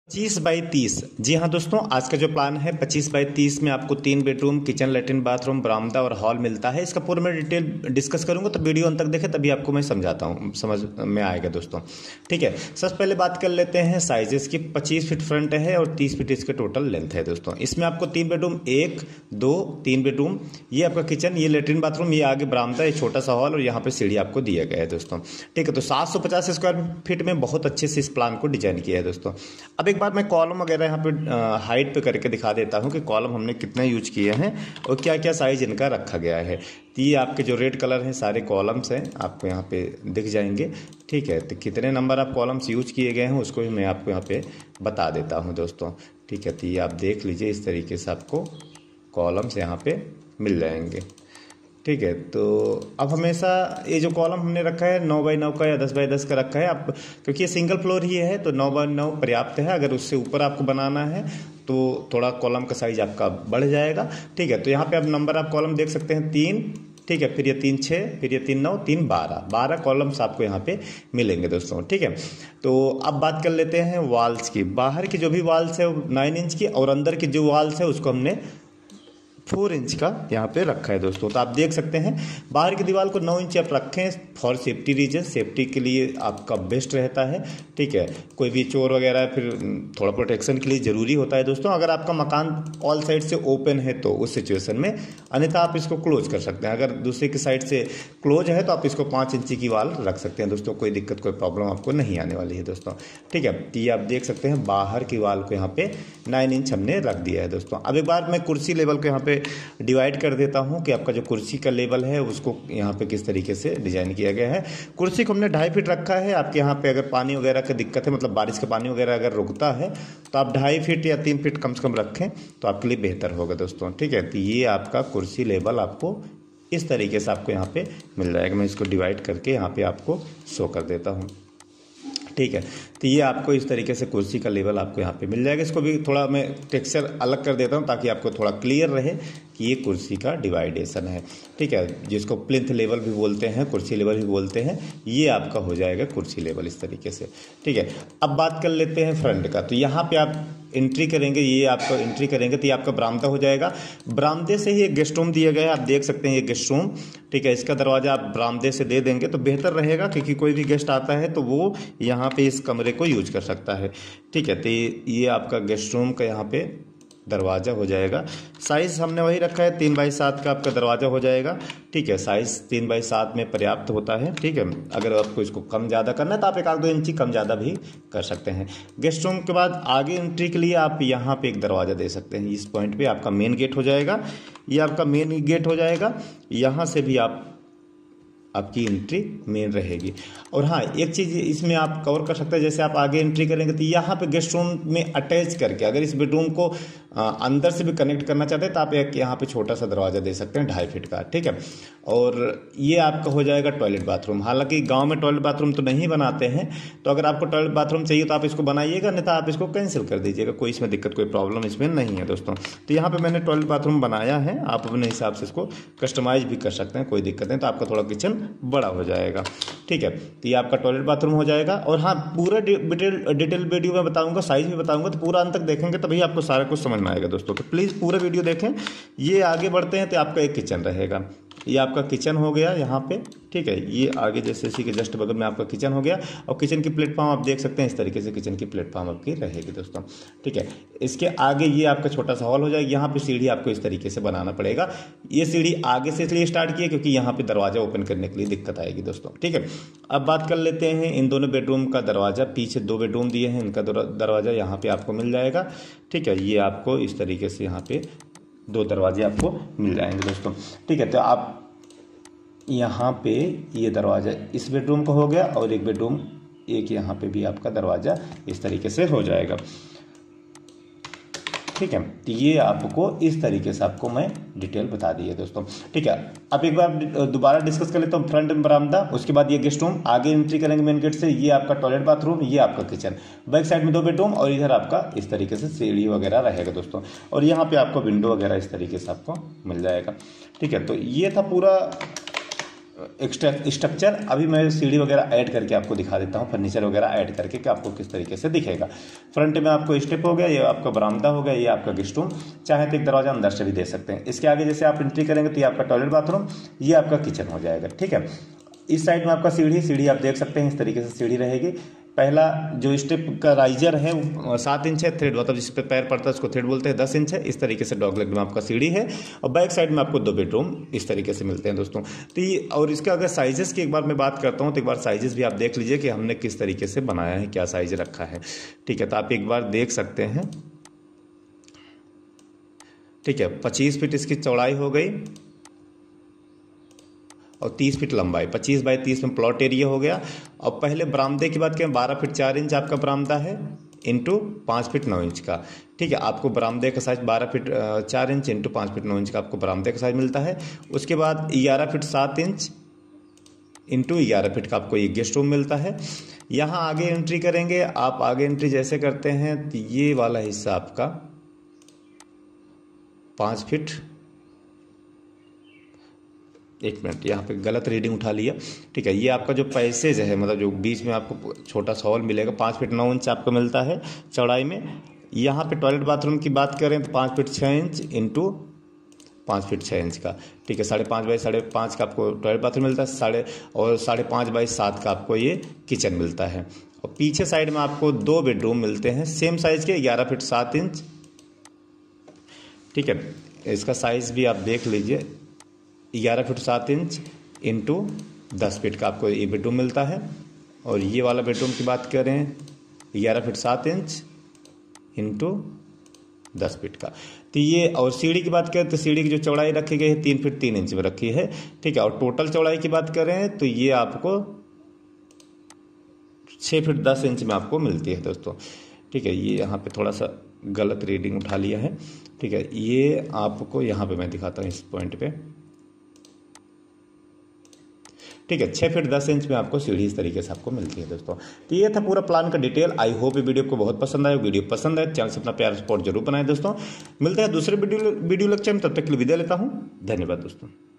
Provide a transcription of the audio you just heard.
25 by 30। जी हाँ दोस्तों, आज का जो प्लान है 25 बाई 30 में आपको 3 बेडरूम, किचन, लेटरिन, बाथरूम, बरामदा और हॉल मिलता है। इसका पूरा मैं डिटेल डिस्कस करूंगा, तो वीडियो अंत तक देखें तभी आपको मैं समझाता हूँ, समझ में आएगा दोस्तों। ठीक है, सबसे पहले बात कर लेते हैं साइजेस की। 25 फीट फ्रंट है और 30 फीट इसके टोटल लेंथ है दोस्तों। इसमें आपको 3 बेडरूम, 1 2 3 बेडरूम, ये आपका किचन, ये लेटरिन बाथरूम, ये आगे बरामदा, ये छोटा सा हॉल और यहाँ पे सीढ़ी आपको दिया गया है दोस्तों। ठीक है, तो 750 स्क्वायर फीट में बहुत अच्छे से इस प्लान को डिजाइन किया है दोस्तों। अब एक बार मैं कॉलम वगैरह यहाँ पे हाइट पे करके दिखा देता हूँ कि कॉलम हमने कितने यूज किए हैं और क्या क्या साइज इनका रखा गया है। तो ये आपके जो रेड कलर हैं सारे कॉलम्स हैं, आपको यहाँ पे दिख जाएंगे। ठीक है, तो कितने नंबर आप कॉलम्स यूज किए गए हैं उसको भी मैं आपको यहाँ पे बता देता हूँ दोस्तों। ठीक है, तो ये आप देख लीजिए, इस तरीके से आपको कॉलम्स यहाँ पे मिल जाएंगे। ठीक है, तो अब हमेशा ये जो कॉलम हमने रखा है 9 बाई 9 का या 10 बाई 10 का रखा है आप, क्योंकि ये सिंगल फ्लोर ही है तो 9 बाई 9 पर्याप्त है। अगर उससे ऊपर आपको बनाना है तो थोड़ा कॉलम का साइज आपका बढ़ जाएगा। ठीक है, तो यहाँ पे आप नंबर आप कॉलम देख सकते हैं 3। ठीक है, फिर ये 3 6, फिर ये 3 9, 3 12 कॉलम्स आपको यहाँ पे मिलेंगे दोस्तों। ठीक है, तो अब बात कर लेते हैं वॉल्स की। बाहर की जो भी वॉल्स है 9 इंच की और अंदर की जो वॉल्स है उसको हमने 4 इंच का यहाँ पे रखा है दोस्तों। तो आप देख सकते हैं बाहर की दीवार को 9 इंच आप रखें फॉर सेफ्टी रीजन, सेफ्टी के लिए आपका बेस्ट रहता है। ठीक है, कोई भी चोर वगैरह फिर थोड़ा प्रोटेक्शन के लिए ज़रूरी होता है दोस्तों। अगर आपका मकान ऑल साइड से ओपन है तो उस सिचुएशन में, अन्यथा आप इसको क्लोज कर सकते हैं। अगर दूसरे की साइड से क्लोज है तो आप इसको 5 इंची की वाल रख सकते हैं दोस्तों, कोई दिक्कत कोई प्रॉब्लम आपको नहीं आने वाली है दोस्तों। ठीक है, तो ये आप देख सकते हैं बाहर की वाल को यहाँ पे 9 इंच हमने रख दिया है दोस्तों। अब एक बार मैं कुर्सी लेवल को यहाँ पे डिवाइड कर देता हूं कि आपका जो कुर्सी का लेवल है उसको यहाँ पे किस तरीके से डिजाइन किया गया है। कुर्सी को हमने 2.5 फीट रखा है। आपके यहाँ पे अगर पानी वगैरह की दिक्कत है, मतलब बारिश का पानी वगैरह अगर रुकता है तो आप 2.5 फीट या 3 फीट कम से कम रखें तो आपके लिए बेहतर होगा दोस्तों। ठीक है, तो ये आपका कुर्सी लेवल आपको इस तरीके से आपको यहाँ पे मिल जाएगा। मैं इसको डिवाइड करके यहाँ पे आपको शो कर देता हूँ। ठीक है, तो ये आपको इस तरीके से कुर्सी का लेवल आपको यहाँ पे मिल जाएगा। इसको भी थोड़ा मैं टेक्सचर अलग कर देता हूँ ताकि आपको थोड़ा क्लियर रहे कि ये कुर्सी का डिवाइडेशन है। ठीक है, जिसको प्लिंथ लेवल भी बोलते हैं, कुर्सी लेवल भी बोलते हैं, ये आपका हो जाएगा कुर्सी लेवल इस तरीके से। ठीक है, अब बात कर लेते हैं फ्रंट का। तो यहाँ पे आप एंट्री करेंगे, ये आपको एंट्री करेंगे तो ये आपका बरामदा हो जाएगा। बरामदे से ही एक गेस्ट रूम दिया गया है, आप देख सकते हैं ये गेस्ट रूम। ठीक है, इसका दरवाजा आप बरामदे से दे देंगे तो बेहतर रहेगा, क्योंकि कोई भी गेस्ट आता है तो वो यहाँ पे इस कमरे को यूज कर सकता है। ठीक है, तो ये आपका गेस्ट रूम का यहाँ पे दरवाज़ा हो जाएगा। साइज हमने वही रखा है 3 बाई 7 का आपका दरवाज़ा हो जाएगा। ठीक है, साइज 3 बाई 7 में पर्याप्त होता है। ठीक है, अगर आपको इसको कम ज़्यादा करना है तो आप 1-2 इंची कम ज़्यादा भी कर सकते हैं। गेस्ट रूम के बाद आगे एंट्री के लिए आप यहाँ पे एक दरवाज़ा दे सकते हैं। इस पॉइंट पे आपका मेन गेट हो जाएगा, ये आपका मेन गेट हो जाएगा। यहाँ से भी आपकी एंट्री मेन रहेगी। और हाँ, एक चीज़ इसमें आप कवर कर सकते हैं, जैसे आप आगे एंट्री करेंगे तो यहाँ पे गेस्ट रूम में अटैच करके अगर इस बेडरूम को अंदर से भी कनेक्ट करना चाहते हैं तो आप एक यहाँ पे छोटा सा दरवाज़ा दे सकते हैं 2.5 फीट का। ठीक है, और ये आपका हो जाएगा टॉयलेट बाथरूम। हालांकि गांव में टॉयलेट बाथरूम तो नहीं बनाते हैं, तो अगर आपको टॉयलेट बाथरूम चाहिए तो आप इसको बनाइएगा, नहीं तो आप इसको कैंसिल कर दीजिएगा, कोई इसमें दिक्कत कोई प्रॉब्लम इसमें नहीं है दोस्तों। तो यहाँ पर मैंने टॉयलेट बाथरूम बनाया है, आप अपने हिसाब से इसको कस्टमाइज भी कर सकते हैं, कोई दिक्कत नहीं। तो आपका थोड़ा किचन बड़ा हो जाएगा। ठीक है, तो ये आपका टॉयलेट बाथरूम हो जाएगा। और हाँ, पूरा डिटेल वीडियो में बताऊंगा, साइज भी बताऊंगा, तो पूरा अंत तक देखेंगे तभी आपको सारा कुछ समझ में आएगा दोस्तों। तो प्लीज़ पूरा वीडियो देखें। ये आगे बढ़ते हैं तो आपका एक किचन रहेगा, ये आपका किचन हो गया यहाँ पे। ठीक है, ये आगे जैसे इसी के जस्ट बगल में आपका किचन हो गया और किचन की प्लेटफॉर्म आप देख सकते हैं, इस तरीके से किचन की प्लेटफॉर्म आपकी रहेगी दोस्तों। ठीक है, इसके आगे ये आपका छोटा सा हॉल हो जाएगा। यहाँ पे सीढ़ी आपको इस तरीके से बनाना पड़ेगा। ये सीढ़ी आगे से इसलिए स्टार्ट की है क्योंकि यहाँ पे दरवाजा ओपन करने के लिए दिक्कत आएगी दोस्तों। ठीक है, अब बात कर लेते हैं इन दोनों बेडरूम का दरवाजा। पीछे 2 बेडरूम दिए हैं, इनका दरवाजा यहाँ पे आपको मिल जाएगा। ठीक है, ये आपको इस तरीके से यहाँ पे 2 दरवाजे आपको मिल जाएंगे दोस्तों। ठीक है, तो आप यहाँ पे ये दरवाज़ा इस बेडरूम का हो गया और एक बेडरूम एक यहाँ पे भी आपका दरवाज़ा इस तरीके से हो जाएगा। ठीक है, तो ये आपको इस तरीके से आपको मैं डिटेल बता दी है दोस्तों। ठीक है, अब एक बार दोबारा डिस्कस कर लेता हूँ। फ्रंट में बरामदा, उसके बाद ये गेस्ट रूम, आगे एंट्री करेंगे मेन गेट से, ये आपका टॉयलेट बाथरूम, ये आपका किचन, बैक साइड में 2 बेडरूम और इधर आपका इस तरीके से सीढ़ी वगैरह रहेगा दोस्तों। और यहाँ पे आपको विंडो वगैरह इस तरीके से आपको मिल जाएगा। ठीक है, तो ये था पूरा स्ट्रक्चर अभी मैं सीढ़ी वगैरह ऐड करके आपको दिखा देता हूँ, फर्नीचर वगैरह ऐड करके कि आपको किस तरीके से दिखेगा। फ्रंट में आपको स्टेप हो गया, ये आपका बरामदा हो गया, ये आपका गेस्ट रूम, चाहे तो एक दरवाजा अंदर से भी दे सकते हैं। इसके आगे जैसे आप एंट्री करेंगे तो ये आपका टॉयलेट बाथरूम, ये आपका किचन हो जाएगा। ठीक है, इस साइड में आपका सीढ़ी आप देख सकते हैं, इस तरीके से सीढ़ी रहेगी। पहला जो स्टेप का राइजर है 7 इंच है, थ्रेड मतलब जिस पे पैर पड़ता है उसको थ्रेड बोलते हैं, 10 इंच है। इस तरीके से डॉग लेग में आपका सीढ़ी है और बैक साइड में आपको 2 बेडरूम इस तरीके से मिलते हैं दोस्तों। तो ये और इसका अगर साइजेस की एक बार मैं बात करता हूँ तो एक बार साइजेस भी आप देख लीजिए कि हमने किस तरीके से बनाया है, क्या साइज रखा है। ठीक है, तो आप एक बार देख सकते हैं। ठीक है, 25 फीट इसकी चौड़ाई हो गई और 30 फीट लंबाई, 25 बाई 30 में प्लॉट एरिया हो गया। और पहले बरामदे की बात करें, 12 फीट 4 इंच आपका बरामदा है इंटू 5 फीट 9 इंच का। ठीक है, आपको बरामदे का size 12 feet 4 inch into 5 feet 9 inch का आपको बरामदे का साइज मिलता है। उसके बाद 11 फीट 7 इंच इंटू 11 फीट का आपको ये गेस्ट रूम मिलता है। यहाँ आगे एंट्री करेंगे आप, आगे एंट्री जैसे करते हैं तो ये वाला हिस्सा आपका 5 फीट, एक मिनट यहाँ पे गलत रीडिंग उठा लिया। ठीक है, ये आपका जो पैसेज है मतलब जो बीच में आपको छोटा सा हॉल मिलेगा 5 फीट 9 इंच आपको मिलता है चौड़ाई में। यहाँ पे टॉयलेट बाथरूम की बात करें तो 5 feet 6 inch into 5 feet 6 inch का। ठीक है, 5.5 बाई 5.5 का आपको टॉयलेट बाथरूम मिलता है, 5.5 बाई 7 का आपको ये किचन मिलता है। और पीछे साइड में आपको 2 बेडरूम मिलते हैं सेम साइज के, 11 फीट 7 इंच। ठीक है, इसका साइज भी आप देख लीजिए, 11 फीट 7 इंच इंटू 10 फीट का आपको ये बेडरूम मिलता है। और ये वाला बेडरूम की बात करें 11 फीट 7 इंच इंटू 10 फीट का। तो ये, और सीढ़ी की बात करें तो सीढ़ी की जो चौड़ाई रखी गई है 3 फीट 3 इंच में रखी है। ठीक है, और टोटल चौड़ाई की बात करें तो ये आपको 6 फीट 10 इंच में आपको मिलती है दोस्तों। ठीक है, ये यहाँ पे थोड़ा सा गलत रीडिंग उठा लिया है। ठीक है, ये आपको यहाँ पे मैं दिखाता हूँ इस पॉइंट पे। ठीक है, 6 फीट 10 इंच में आपको सीढ़ी इस तरीके से आपको मिलती है दोस्तों। तो ये था पूरा प्लान का डिटेल। आई होप ये वीडियो को बहुत पसंद आया। वीडियो पसंद आए चैनल से अपना प्यार सपोर्ट जरूर बनाएं दोस्तों। मिलता है दूसरे वीडियो लेक्चर में, तब तक के लिए विदा लेता हूँ। धन्यवाद दोस्तों।